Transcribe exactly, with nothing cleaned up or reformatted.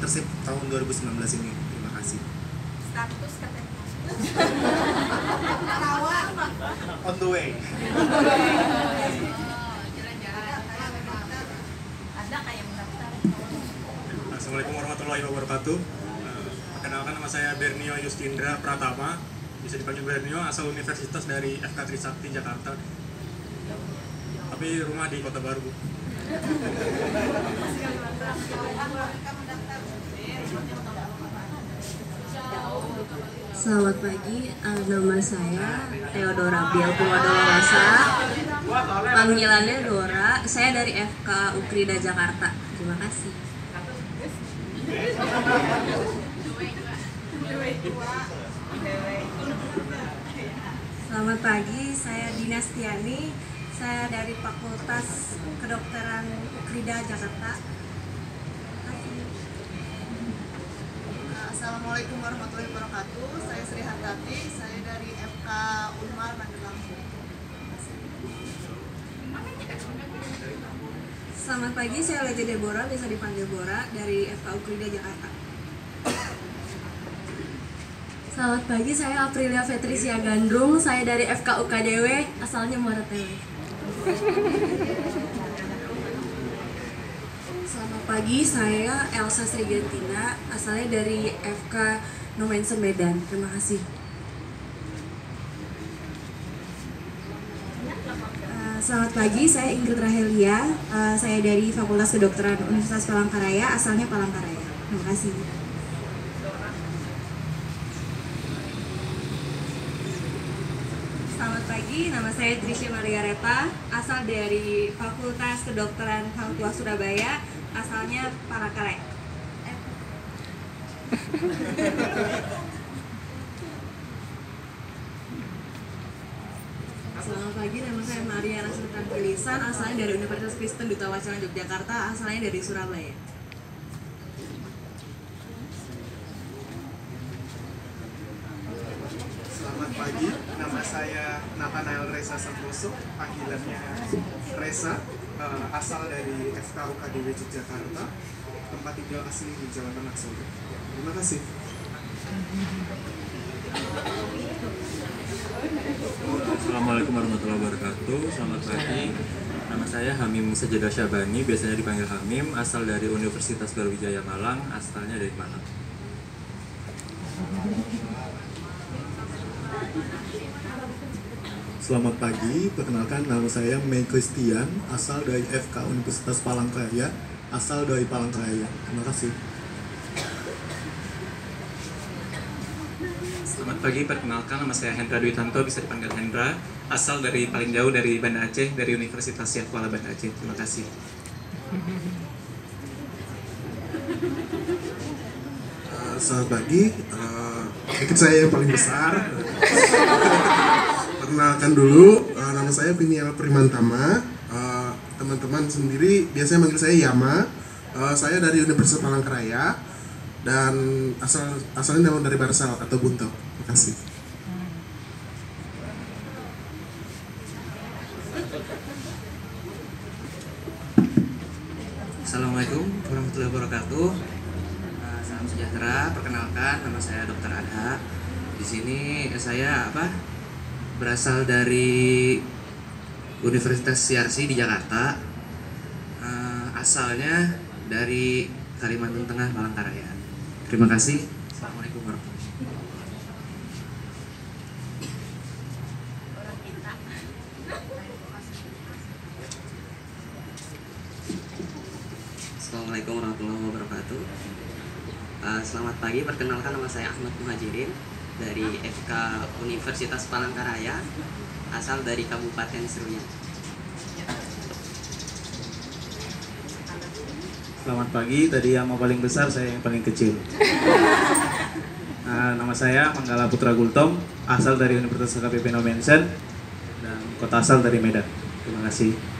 Mentorship tahun dua ribu sembilan belas ini. Terima kasih. Status katanya. On the way. Ada kayak mendaftar. Assalamualaikum warahmatullahi wabarakatuh. Uh, Perkenalkan, nama saya Bernio Yustindra Pratama, bisa dipanggil Bernio, asal Universitas dari F K Trisakti Jakarta. Tapi rumah di Kota Baru. Selamat pagi, uh, nama saya Theodora Biel Puwadolawasa. Panggilannya Dora. Saya dari F K Ukrida Jakarta. Terima kasih. Selamat pagi, saya Dinastiani. Saya dari Fakultas Kedokteran Ukrida Jakarta. Assalamualaikum warahmatullahi wabarakatuh. Saya Sri Hartati. Saya dari F K Unmar Magelang. Selamat pagi, saya Leti Deborah, bisa dipanggil Bora, dari F K Ukrida Jakarta. Selamat pagi, saya Aprilia Fetrisia Gandrung, saya dari F K U K D W, asalnya Muara Tewe. Selamat pagi, saya Elsa Srigantina, asalnya dari F K Nomensen Medan. Terima kasih. Uh, selamat pagi, saya Ingrid Rahelia, uh, saya dari Fakultas Kedokteran Universitas Palangkaraya, asalnya Palangkaraya. Terima kasih. Selamat pagi, nama saya Trisha Margareta, asal dari Fakultas Kedokteran Hang Tuah Surabaya, asalnya Palangkaraya. Eh. Selamat pagi, nama saya Maria Rasultan Filisan, asalnya dari Universitas Kristen Duta Wacana Yogyakarta, asalnya dari Surabaya. Selamat pagi, nama saya Nathanael Reza Santoso, panggilannya Reza, uh, asal dari F K U K D W Yogyakarta, tempat tinggal asli di Jawa Tengah Solo. Terima kasih. Assalamualaikum warahmatullahi wabarakatuh. Selamat pagi, nama saya Hamim Sejadah Syabani, biasanya dipanggil Hamim, asal dari Universitas Brawijaya Malang, asalnya dari Malang. Selamat pagi, perkenalkan nama saya Mei Christian, asal dari F K Universitas Palangkaraya, asal dari Palangkaraya. Terima kasih. Selamat pagi, perkenalkan nama saya Hendra Dwi Tanto, bisa dipanggil Hendra, asal dari paling jauh dari Banda Aceh, dari Universitas Syekh Kuala Banda Aceh. Terima kasih. Uh, selamat pagi, uh, ikut saya yang paling besar. Perkenalkan dulu, uh, nama saya Vinial Primantama. Uh, teman-teman sendiri biasanya manggil saya Yama. Uh, saya dari Universitas Palangkaraya dan asal asalnya memang dari Barsal atau Buntok. Terima kasih. Assalamualaikum warahmatullahi wabarakatuh. Uh, salam sejahtera. Perkenalkan, nama saya Dokter Adha. Di sini saya apa? Berasal dari Universitas C R C di Jakarta. Uh, asalnya dari Kalimantan Tengah, Palangkaraya. Terima kasih. Assalamualaikum warahmatullahi wabarakatuh. Assalamualaikum warahmatullahi wabarakatuh. Uh, selamat pagi, perkenalkan nama saya Ahmad Muhajirin dari F K Universitas Palangkaraya, asal dari Kabupaten Seruyan. Selamat pagi, tadi yang mau paling besar, saya yang paling kecil. Nah, nama saya Manggala Putra Gultom, asal dari Universitas K P P Nomensen dan kota asal dari Medan. Terima kasih.